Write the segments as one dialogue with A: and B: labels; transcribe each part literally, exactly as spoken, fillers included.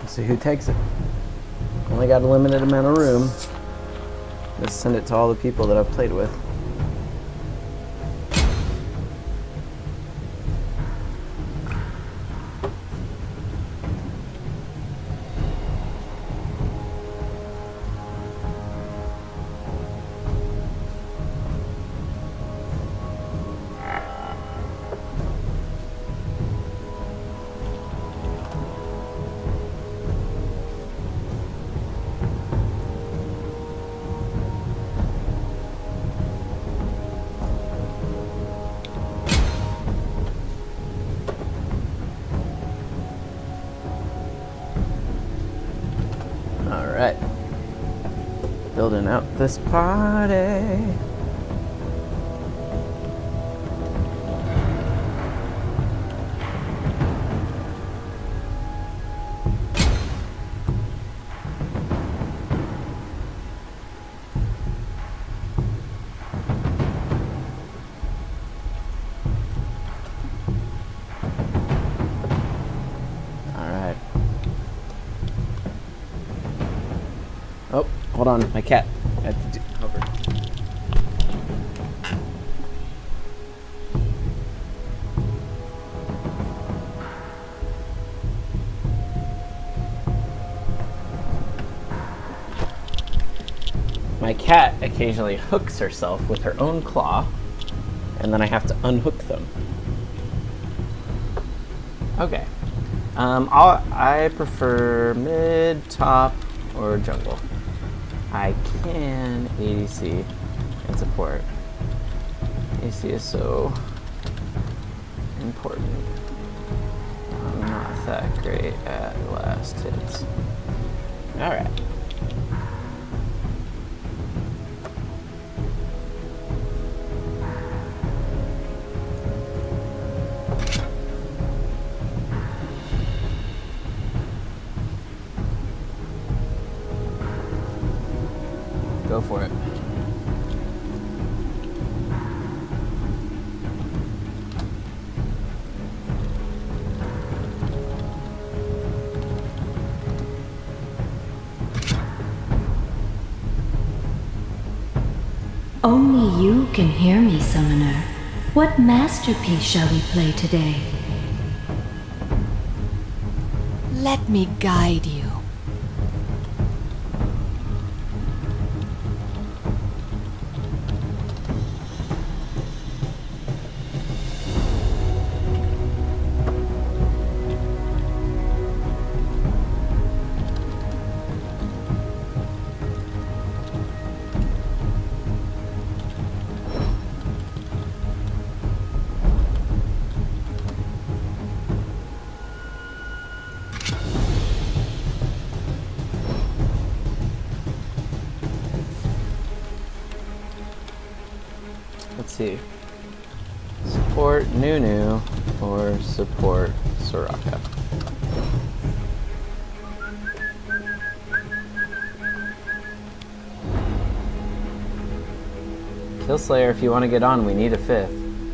A: Let's see who takes it. Only got a limited amount of room. Let's send it to all the people that I've played with. Alright. Building out this party. Oh, hold on, my cat. I have to do cover. My cat occasionally hooks herself with her own claw, and then I have to unhook them. Okay. Um, I'll, I prefer mid, top, or jungle. I can A D C and support. A D C is so important. I'm not that great at last hits. Alright. Go for it.
B: Only you can hear me, Summoner. What masterpiece shall we play today?
C: Let me guide you.
A: Let's see. Support Nunu or support Soraka. Killslayer, if you want to get on, we need a fifth.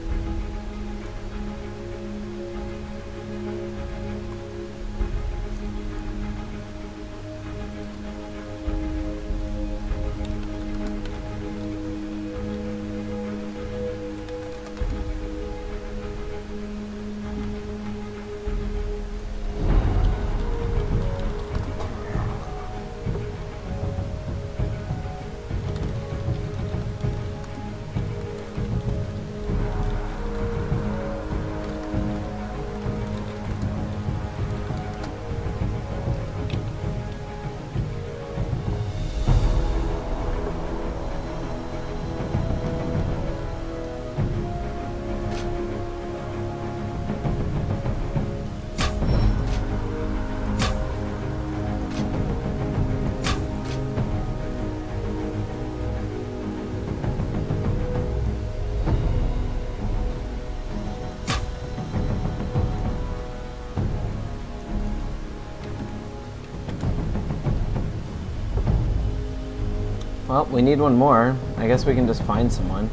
A: Well, we need one more. I guess we can just find someone.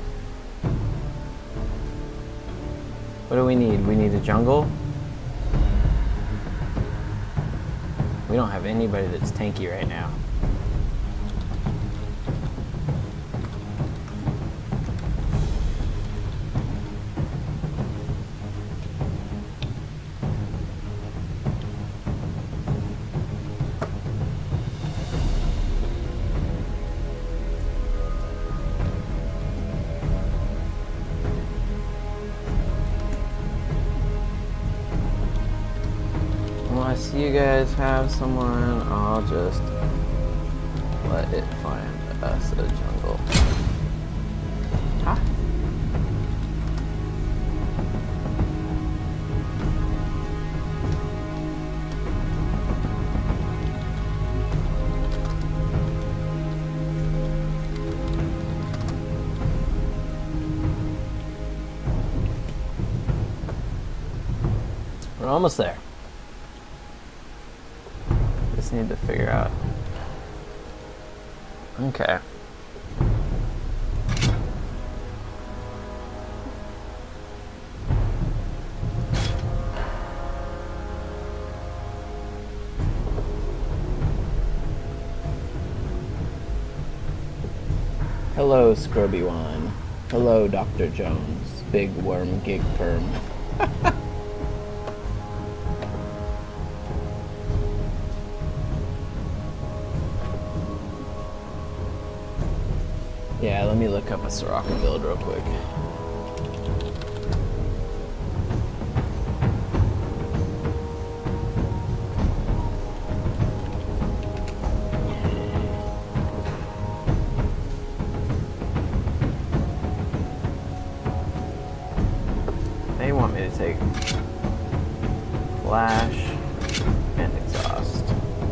A: What do we need? We need a jungle. We don't have anybody that's tanky right now. I see you guys have someone, I'll just let it find us a jungle. Huh? We're almost there. Need to figure out. Okay. Hello, Scrubby One. Hello, Doctor Jones. Big worm gig perm. Yeah, let me look up a Soraka build real quick. They want me to take Flash and Exhaust.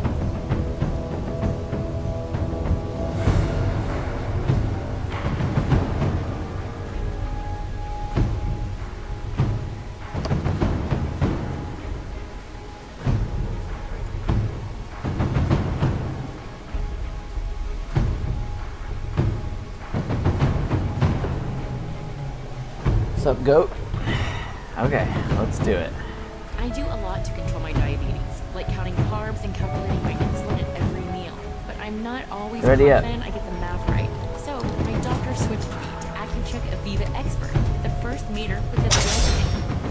A: What's up, goat? Okay, let's do it.
D: I do a lot to control my diabetes, like counting carbs and calculating my insulin at every meal. But I'm not always
A: Ready
D: confident
A: up.
D: I get the math right. So my doctor switched me to AccuCheck Aviva Expert, the first meter with the built-in.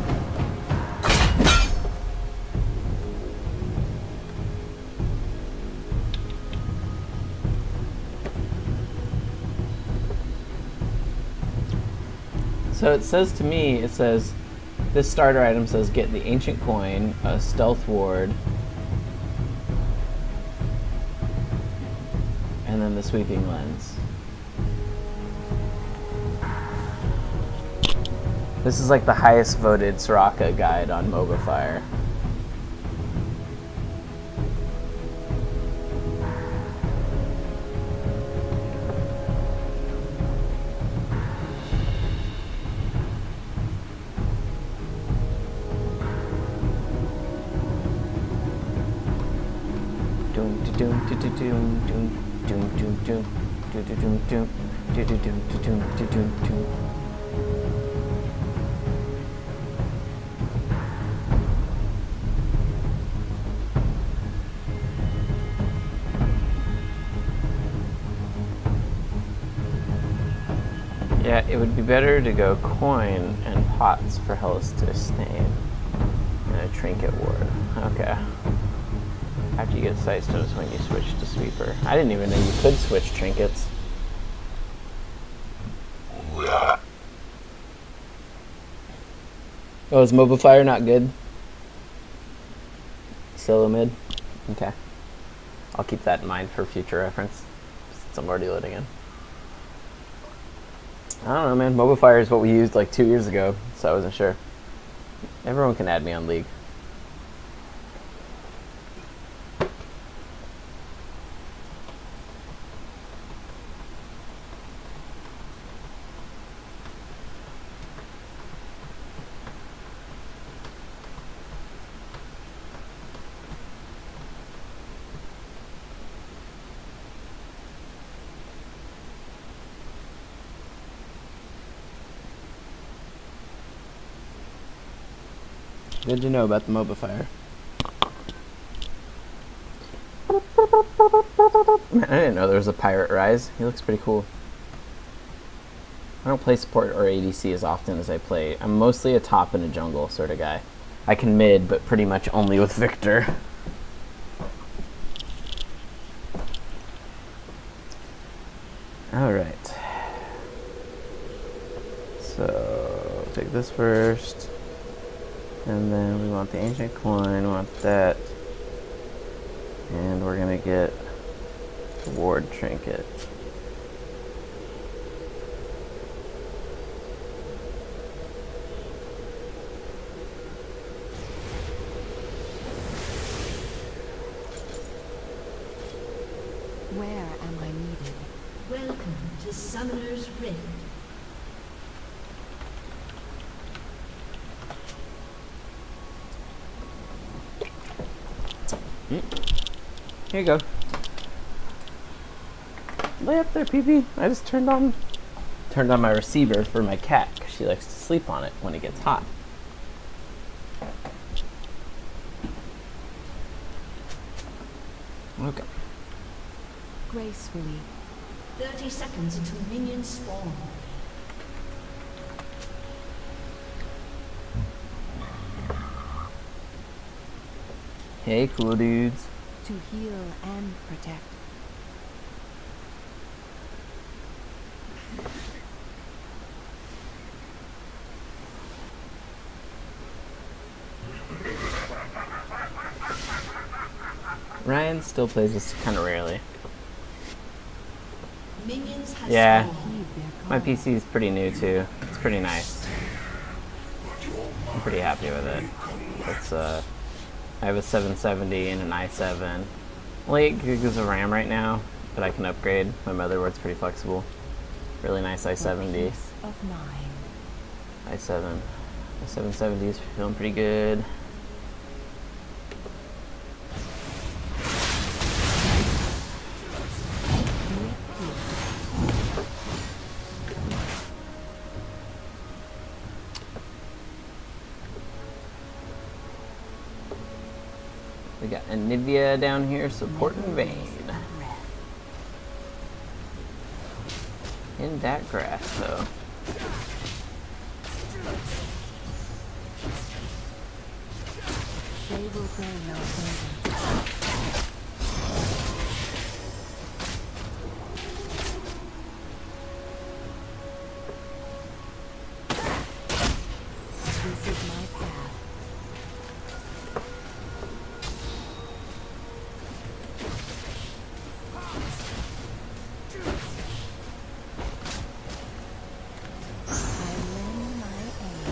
A: So it says to me, it says, this starter item says get the ancient coin, a stealth ward, and then the sweeping lens. This is like the highest voted Soraka guide on Mobifire. Yeah, it would be better to go coin and pots for Hellas to stain and a trinket ward. Okay. After you get Sightstone is when you switch to Sweeper. I didn't even know you could switch trinkets. Oh, is Mobifire not good? Solo mid? Okay. I'll keep that in mind for future reference, since I'm already loading in. I don't know, man. Mobifire is what we used like two years ago, so I wasn't sure. Everyone can add me on League. Good to know about the Mobifire. Man, I didn't know there was a Pirate Rise. He looks pretty cool. I don't play support or A D C as often as I play. I'm mostly a top and a jungle sort of guy. I can mid, but pretty much only with Victor. Alright. So, take this first. And then we want the ancient coin, we want that. And we're gonna get the ward trinket.
C: Where am I needed?
B: Welcome to Summoner's Rift.
A: Here you go. Lay up there, P P. I just turned on turned on my receiver for my cat because she likes to sleep on it when it gets hot. Okay.
C: Gracefully.
B: thirty seconds until minions spawn.
A: Hey, cool dudes.
C: To heal and protect.
A: Ryan still plays this kind of rarely.
B: Minions have
A: Yeah,
B: spawned.
C: Heed their call.
A: my P C is pretty new too. It's pretty nice. I'm pretty happy with it. It's uh, I have a seven seventy and an i seven. Only eight gigs of RAM right now, but I can upgrade. My motherboard's pretty flexible. Really nice i seventy.
C: Peace of mind.
A: i seven. My seven seventy is feeling pretty good. We got Anivia down here supporting Vayne. In that grass, though.
C: They will go no further. This is my path. I lend my aid.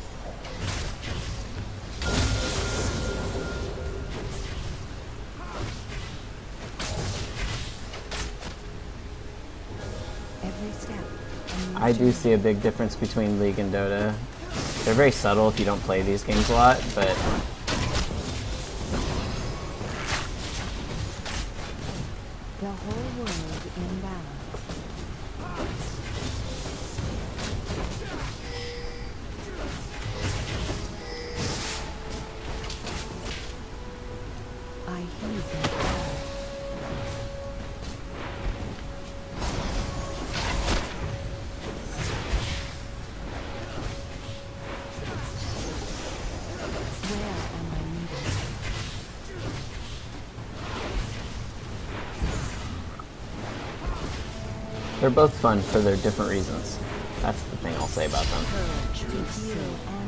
C: Every step. a new
A: I do
C: journey.
A: see a big difference between League and Dota. They're very subtle if you don't play these games a lot, but
C: The whole world in balance. I heed their call. Where am I needed?
A: they're both fun for their different reasons. That's the thing I'll say about them.
C: To heal